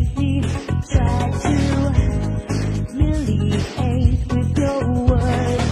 lately. Try to humiliate with your words.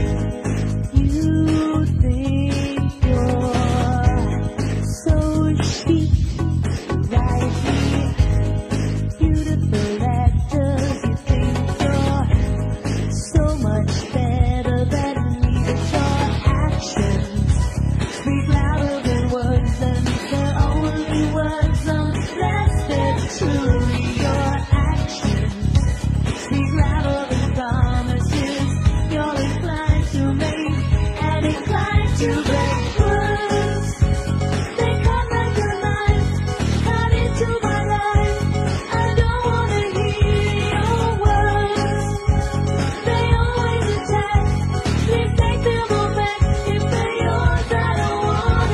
You think you're so chic, rightly beautiful letters. You think you're so much better than me, but your actions speak louder than words, and they're only words unless they're true. Your actions speak louder than promises you're inclined to make and inclined to break. Words, they come like a knife, cut into my life. I don't wanna hear your words. They always attack. Please take them all back. If they're yours, I don't want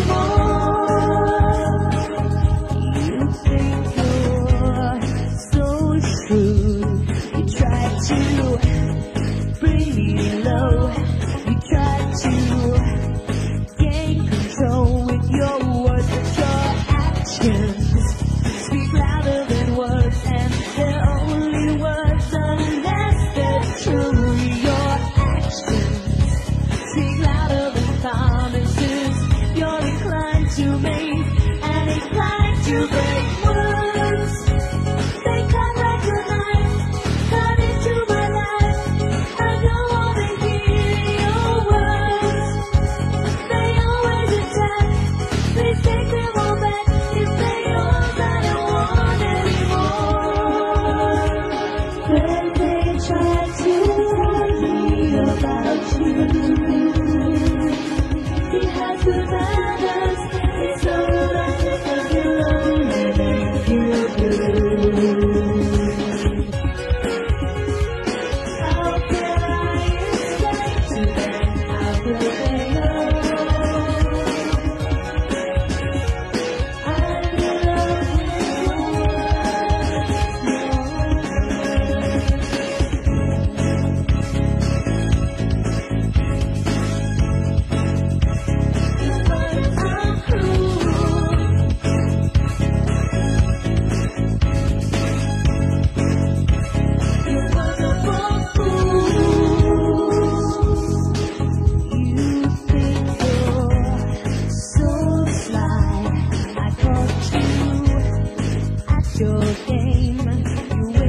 anymore. You think you're so shrewd. You try to bring me low. You try to gain control with your words, but your actions speak louder than words, and they're only words unless they're true. Your actions speak louder than promises you're inclined to make and inclined to break. Words, they cut like a knife, cut into my life. I don't wanna hear your words. They always attack. Please take them all back. If they're yours, I don't want anymore. When they try to warn me about you, it has the manners. It's so nice because you only make you blue. How can I explain to them? How will they know? I'm in love with your words. I'm cruel. Your words are for fools. You think you're so sly. I caught you at your game. You